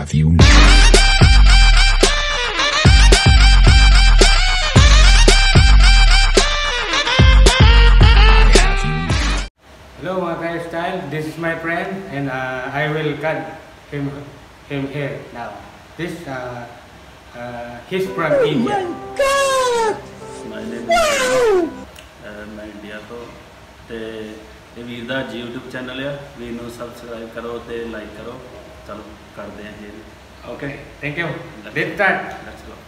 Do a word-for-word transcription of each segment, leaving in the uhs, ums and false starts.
have you. Hello mga hairstyle, this is my friend and uh, I will cut him him hair now. This uh, uh, he's from India. Oh my God! My name is uh, मैं India तो ते ये वीर दा YouTube channel है, वीर नू सब्सक्राइब करो ते लाइक करो, चलो कर दें ये. Okay, thank you. Let's start. Let's go.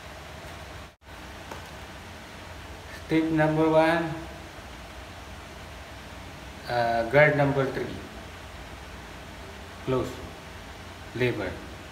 Step number one, uh, guard number three, close lever.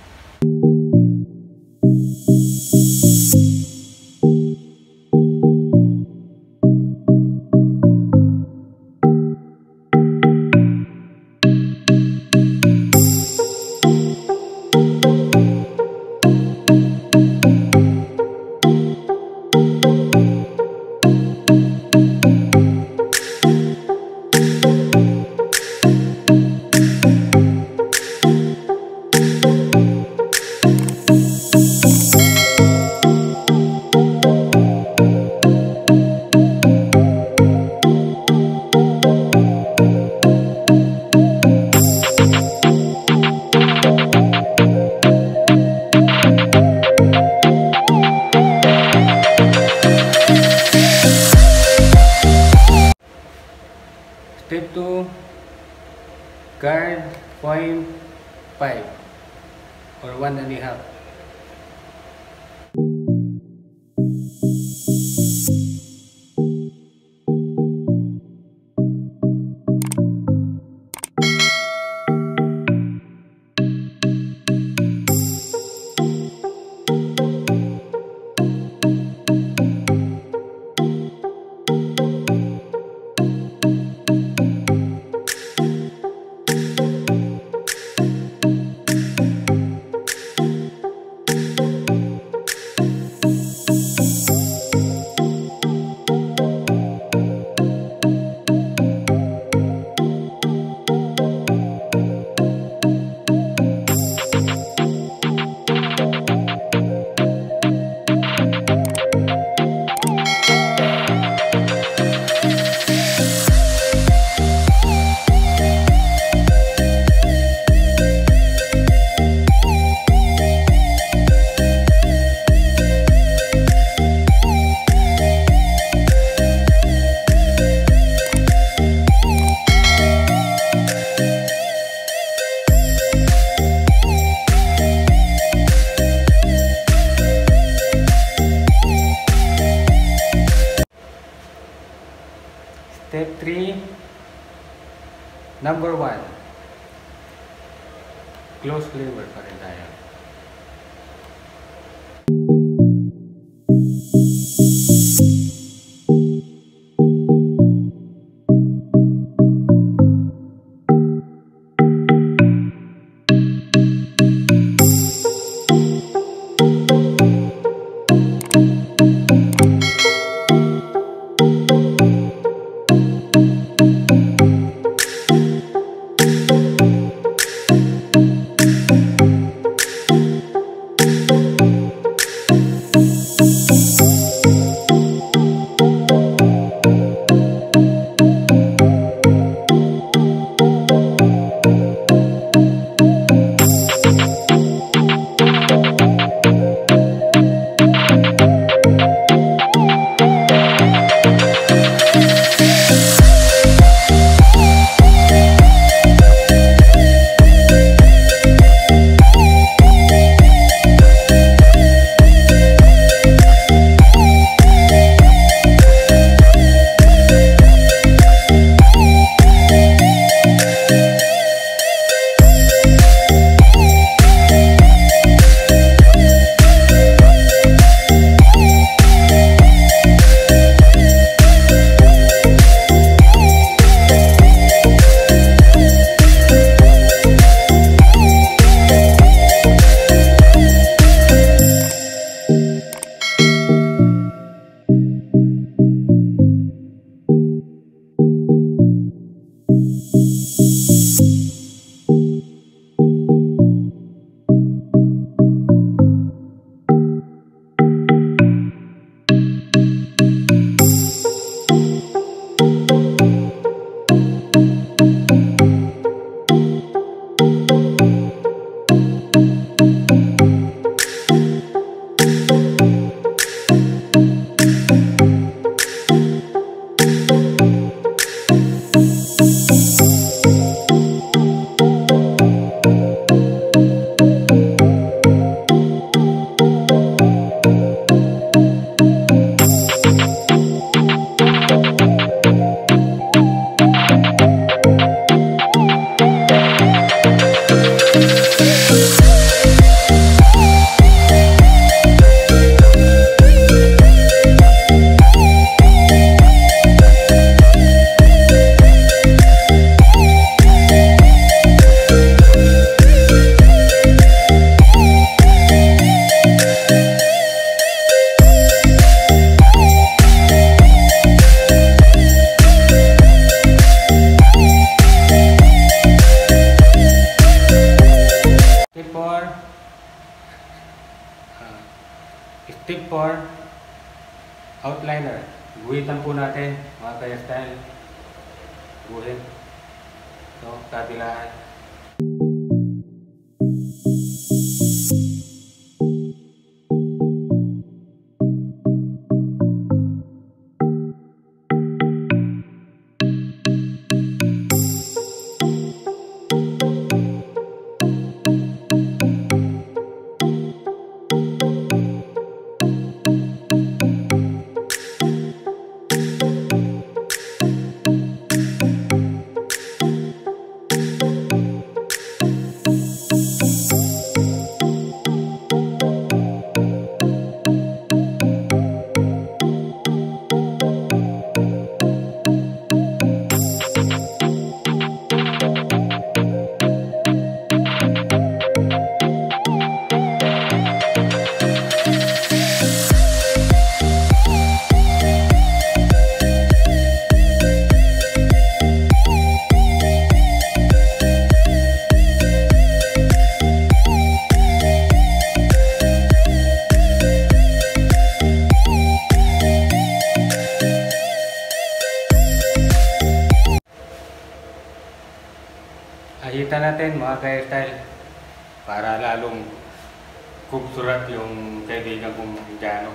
Step two, guard point five or one and a half. Step three, number one, close lever pa rin tayo. tip four, outliner. Guhitan po natin mga ka-hairstyle. Guhit. So, kabilaan. Ahitan natin mga ka-hairstyle para lalong kubsurat yung kaibigan kong Indiano.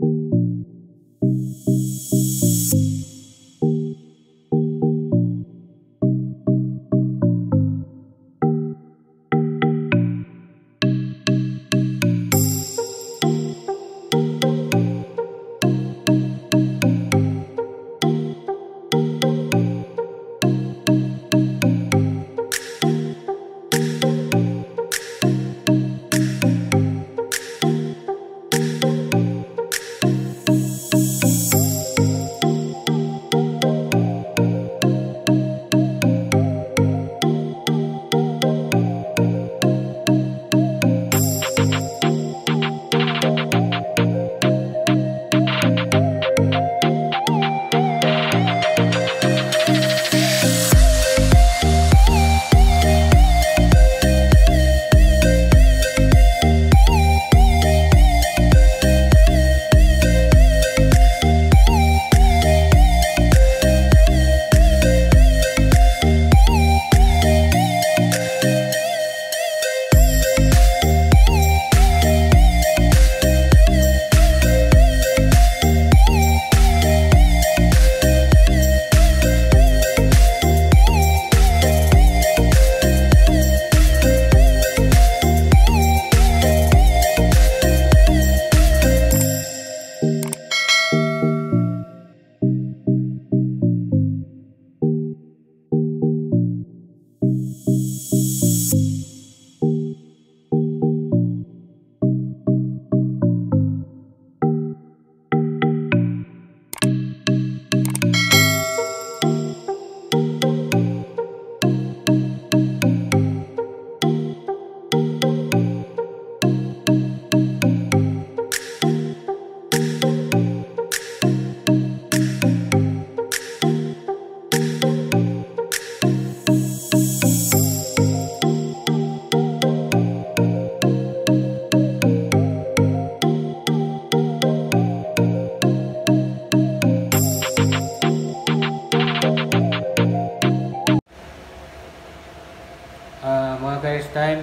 Hairstyle,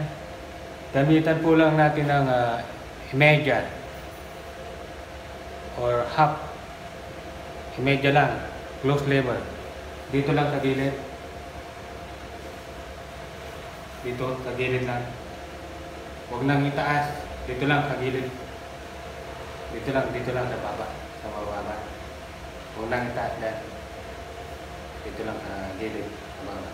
gamitan po lang natin ng uh, imedya or half imedya lang, close level. Dito lang sa gilid, dito sa gilid lang, huwag nang itaas, dito lang sa gilid, dito lang, dito lang sa baba, sa mababa, huwag nang itaas dyan, dito lang sa gilid, sa baba.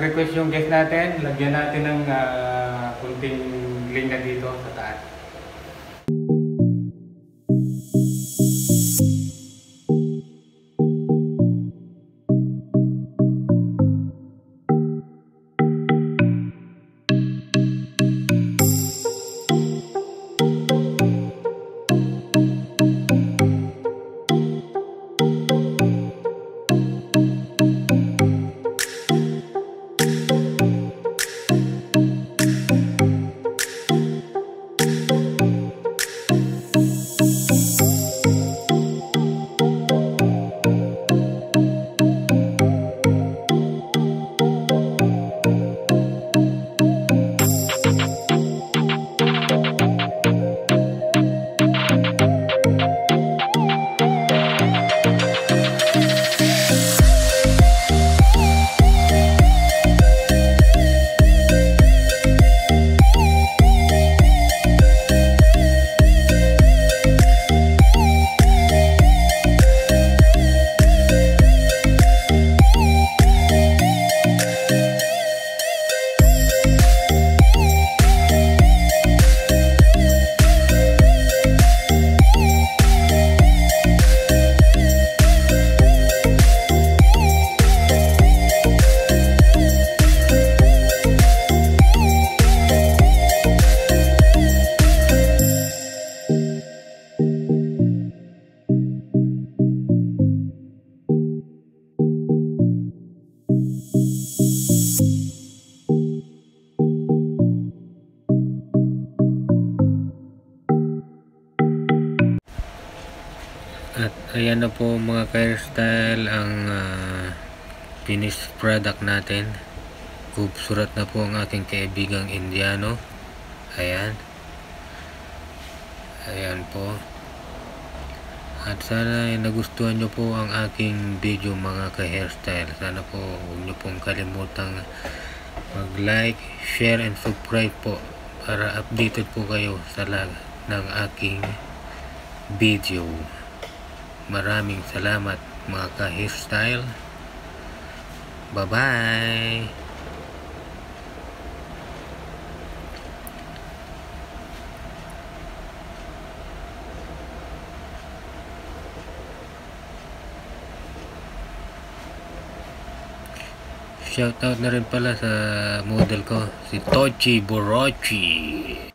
nag-request yung guest natin, lagyan natin ng uh, kunting linya dito sa taas. At ayan na po mga ka-hairstyle ang uh, finished product natin. Kubsurat na po ang aking kaibigang Indiano. Ayan. Ayan po. At sana ay nagustuhan nyo po ang aking video mga ka-hairstyle. Sana po huwag nyo pong kalimutang mag-like, share, and subscribe po para updated po kayo sa lahat ng aking video. Maraming salamat mga ka-hairstyle. Bye-bye! Shoutout na rin pala sa model ko, si Tochi Borochi.